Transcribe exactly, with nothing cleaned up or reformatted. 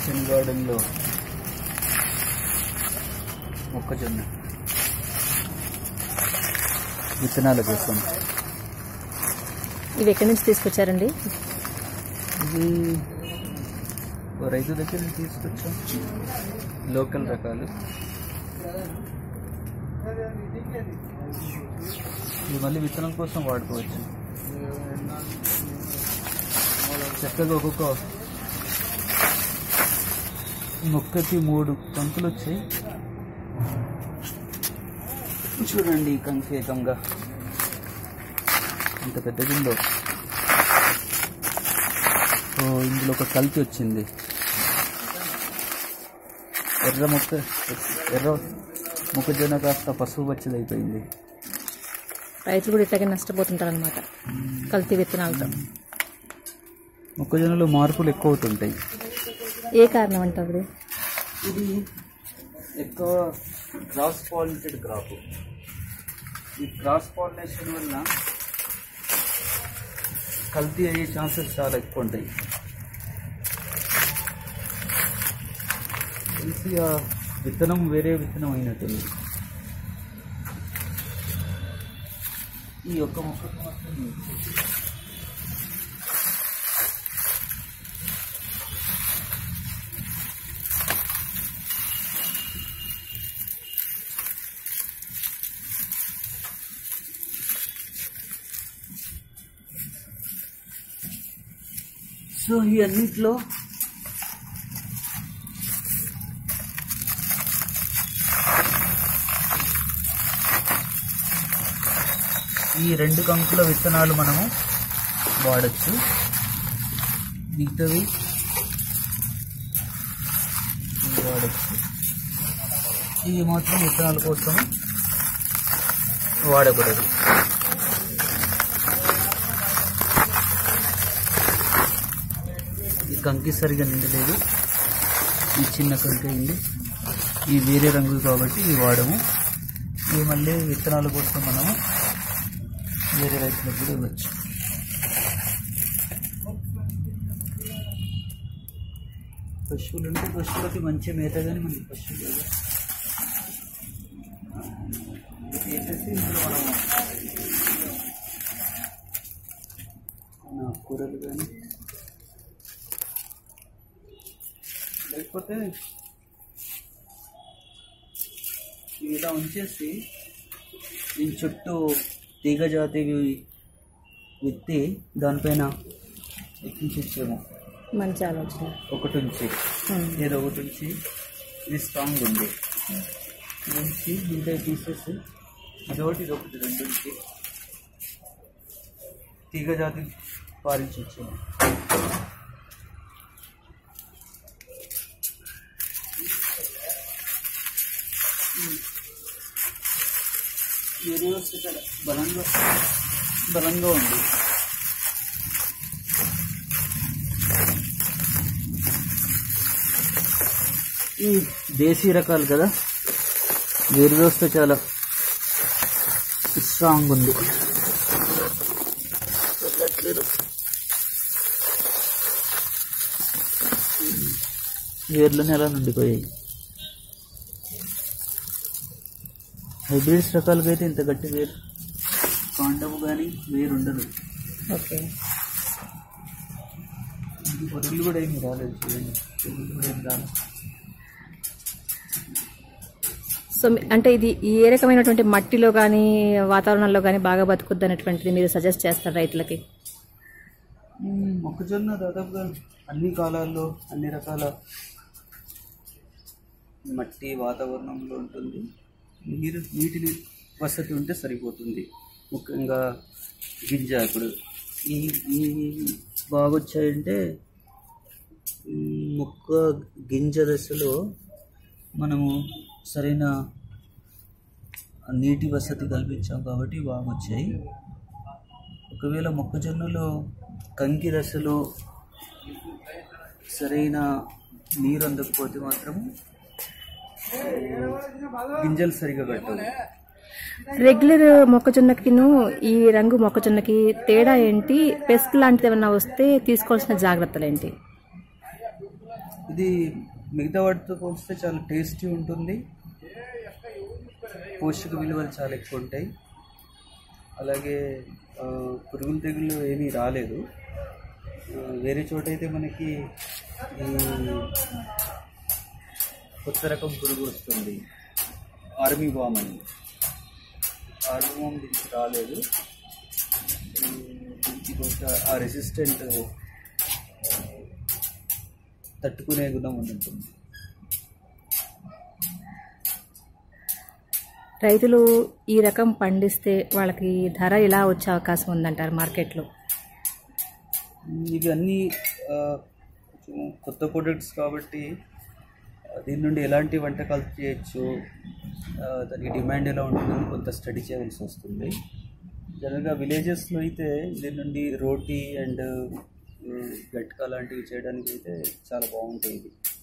Kitchen గార్డెన్లో మొక్కజొన్న విత్తనాల కోసం. ఇవి ఎక్కడి నుంచి తీసుకొచ్చారండి? ఇది రైతు దగ్గర నుంచి తీసుకొచ్చాం, లోకల్ రకాలు. ఇది మళ్ళీ విత్తనం కోసం వాడుకోవచ్చు. చక్కగా ఒక్కొక్క మొక్కకి మూడు కంకులు వచ్చాయి. చూడండి కంకి ఏకంగా ఇంత పెద్దదిందో. ఓ ఇందులో ఒక కల్తీ వచ్చింది. ఎర్ర మొక్క ఎర్ర మొక్కజొన్న కాస్త పసుపు పచ్చది అయిపోయింది. రైతులు కూడా ఇట్లాగే నష్టపోతుంటారు అనమాట కల్తీ విత్తనాలతో. మొక్కజొన్నలో మార్పులు ఎక్కువ అవుతుంటాయి. ఏ కారణం అంటారు? ఇది ఎక్కువ క్రాస్ పాలినేటెడ్ క్రాప్. ఈ క్రాస్ పాలినేషన్ వల్ల కల్తీ అయ్యే ఛాన్సెస్ చాలా ఎక్కువ ఉంటాయి. తెలిసి ఆ విత్తనం వేరే విత్తనం అయినట్టుంది. ఈ ఒక్క మొక్కకు మాత్రం సో ఈ అన్నిట్లో ఈ రెండు కంకుల విత్తనాలు మనము వాడచ్చు. మిగతావి వాడచ్చు. ఇవి మాత్రం విత్తనాల కోసం వాడకూడదు. ఈ కంకి సరిగా నిండలేదు, ఈ చిన్న కంకి అయింది. ఈ వేరే రంగు కాబట్టి ఇవి వాడము. ఇవి మళ్ళీ విత్తనాల కోసం మనము వేరే రైతులకు కూడా ఇవ్వచ్చు. పశువులు ఉంటే పశువులకి మంచి మేత, కానీ మనకి పశువులు లేదు. వేసేసి ఇందులో మనం కూరలు కానీ లేకపోతే ఇలా ఉంచేసి దీని చుట్టూ తీగ జాతివి విత్తి దానిపైన ఎక్కించేమో. మంచి ఆలోచన. ఒకటి ఉంచి ఏదో ఒకటి ఉంచి ఇది స్ట్రాంగ్ ఉంది ఉంచి మిగతా తీసేసి ఇదొకటి ఇదొకటి రెండు ఉంచి తీగ జాతి పాలించవచ్చేమో. ఏరియా ఇక్కడ బలంగా బలంగా ఉంది. ఈ దేశీ రకాలు కదా, వేరు వ్యవస్థ చాలా స్ట్రాంగ్ ఉంది. వేర్లు నెల నుండిపోయాయి. హైబ్రిడ్స్ రకాలుగా అయితే ఇంత గట్టి వేరు కాండము కానీ వేరు ఉండదు. ఓకే. పొరుగులు కూడా ఏమి రాలేదు, చూడండి పొరుగులు కూడా ఏమి రాలేదు. సో అంటే ఇది ఏ రకమైనటువంటి మట్టిలో కానీ వాతావరణంలో కానీ బాగా బతుకుద్ది అనేటువంటిది మీరు సజెస్ట్ చేస్తారు రైతులకి? మొక్కజొన్న దాదాపుగా అన్ని కాలాల్లో అన్ని రకాల మట్టి వాతావరణంలో ఉంటుంది. నీరు నీటి వసతి ఉంటే సరిపోతుంది. ముఖ్యంగా గింజ ఇప్పుడు ఈ ఈ బాగా వచ్చాయంటే మొక్క గింజ దశలో మనము సరైన నీటి వసతి కల్పించాం కాబట్టి బాగా వచ్చాయి. ఒకవేళ మొక్కజొన్నలో కంకి దశలో సరైన నీరు అందకపోతే మాత్రము గింజలు సరిగా పెట్టవు. రెగ్యులర్ మొక్కజొన్నకిను ఈ రంగు మొక్కజొన్నకి తేడా ఏంటి? పెస్ట్ లాంటిది ఏమన్నా వస్తే తీసుకోవాల్సిన జాగ్రత్తలు ఏంటి? ఇది మిగతా వాటితో పోలిస్తే చాలా టేస్టీ ఉంటుంది, పోషక విలువలు చాలా ఎక్కువ ఉంటాయి. అలాగే పురుగులు తెగుళ్ళు ఏమీ రాలేదు. వేరే చోట అయితే మనకి ఈ కొత్త రకం పురుగు వస్తుంది, ఆర్మీ బామ్ అని. ఆర్మీ బామ్ దీనికి రాలేదు. దీనికి ఒక ఆ రెసిస్టెంట్ తట్టుకునే గుణం ఉంటుంది. రైతులు ఈ రకం పండిస్తే వాళ్ళకి ధర ఎలా వచ్చే అవకాశం ఉందంటారు మార్కెట్లో? ఇవి అన్నీ కొత్త ప్రొడక్ట్స్ కాబట్టి దీని నుండి ఎలాంటి వంటకాలు చేయొచ్చు, దానికి డిమాండ్ ఎలా ఉంటుందని కొంత స్టడీ చేయాల్సి వస్తుంది. జనరల్గా విలేజెస్లో అయితే దీని నుండి రోటీ అండ్ గట్కా లాంటివి చేయడానికి అయితే చాలా బాగుంటాయి.